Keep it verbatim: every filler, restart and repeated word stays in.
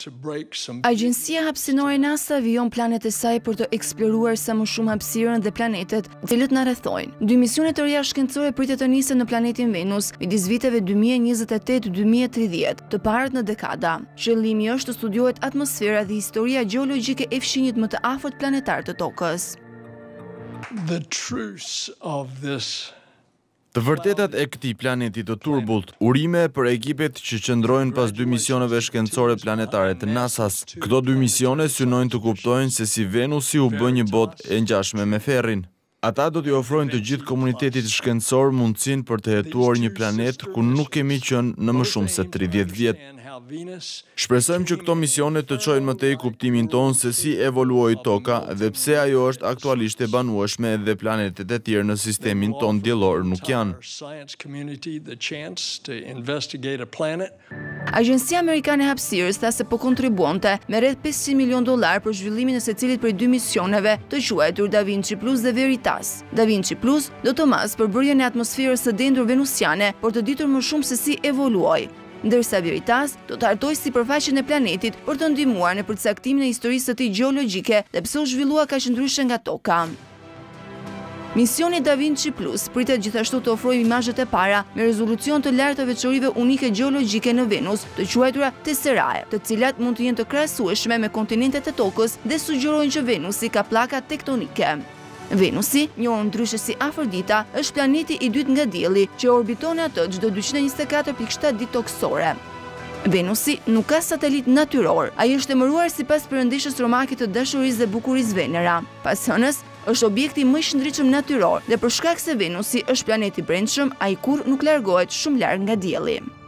Agjencia hapësinore NASA vijon planet e saj për të eksploruar sa më shumë hapësirën dhe planetet të cilët na rrethojnë. Dy misione të reja shkencore pritet të nisën në planetin Venus midis viteve dy mijë e njëzet e tetë deri në dy mijë e tridhjetë, të parët në dekada. Qëllimi është të studiohet atmosfera dhe historia gjeologjike e fshinjit më të afërt planetar të Tokës. The truth of this Të vërtetat e këtij planeti të turbullt, urime për ekipet që qëndrojnë pas dy misioneve shkencore planetare të NASA-s. Këto dy misione synojnë të kuptojnë se si Venusi u bë një botë e ngjashme me Ferrin. Ata do t'i ofrojnë të gjithë komunitetit shkencor mundësinë për të jetuar një planet ku nuk kemi qenë në më shumë se tridhjetë vjet. Shpresojmë që këto misione të çojnë më tej kuptimin tonë se si evoluoi Toka dhe pse ajo është aktualisht e banueshme dhe planetet e tjerë në sistemin tonë diellor nuk janë. Agjencia Amerikane e Hapësirës tha se po kontribuonte me rreth pesëqind milion dollar për zhvillimin e secilit prej dy misioneve të quajtur Da Vinci Plus dhe Veritas. Da Vinci Plus do të masë përbërjen e atmosferës së dendur venusiane, por të ditur më shumë se si evoluoi, ndërsa Veritas do të hartojë sipërfaqen e planetit për të ndihmuar në përcaktimin e historisë së tij gjeologjike dhe pse u zhvillua kaq ndryshe nga Toka. Misioni Da Vinci Plus pritet gjithashtu të ofrojë imazhet e para me rezolucion të lartë të veçorive unike gjeologjike në Venus, të quajtura tesserae, të cilat mund të jenë të krahasueshme me kontinentet e Tokës dhe sugjerojnë që Venusi ka pllaka tektonike. Venusi, njohur ndryshe si Afrodita, është planeti i dytë nga dielli, që orbiton atë çdo dyqind e njëzet e katër pikë shtatë ditë toksore. Venusi nuk ka satelit natyror, ai është emëruar sipas perëndishës romake të dashurisë dhe bukurisë Venera. Pas hënës, është objekti më i shëndritshëm natyror dhe për shkak se Venusi është planet i brendshëm, ai kurrë nuk largohet shumë larg nga dielli.